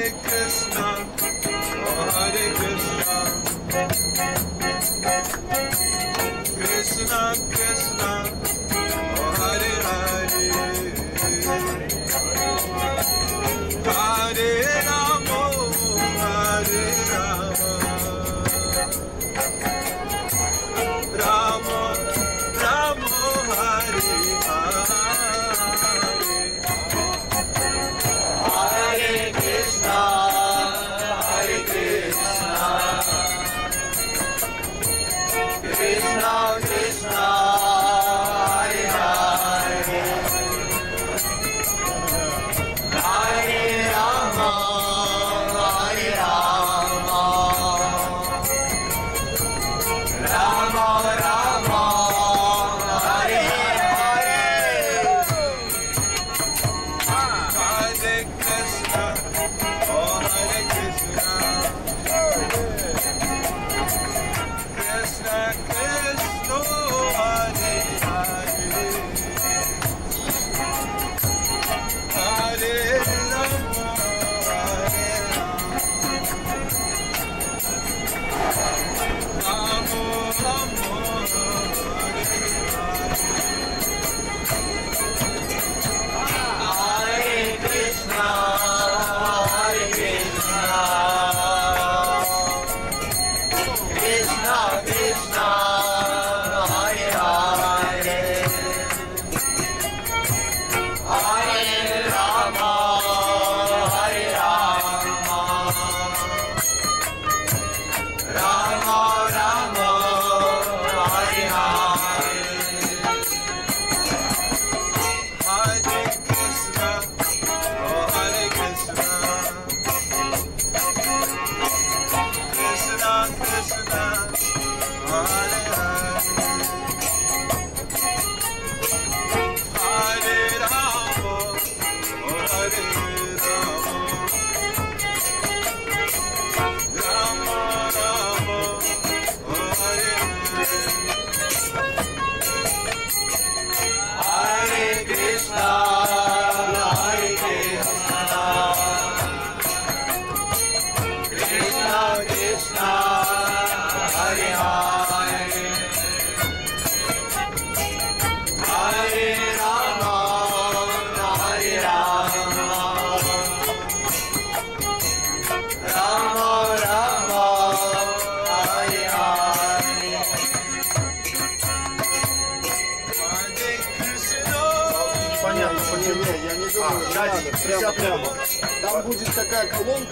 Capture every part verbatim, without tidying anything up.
Прямо, прямо. Там будет такая колонка,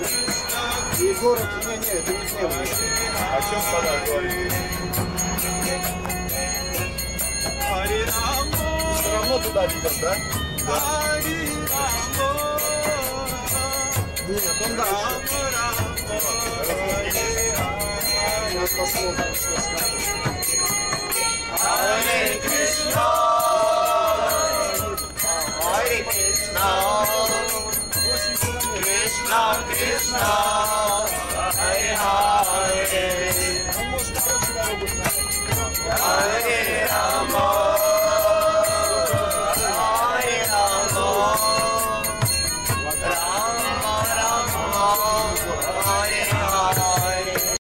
и город... Не, не, это не тема. О чем подарок говорит? Все равно туда видим, да? Да. Нет, он дальше. Сейчас посмотрим, что скажет. Hare Krishna, Hare Krishna, Krishna Krishna, Hare Hare, Hare Rama.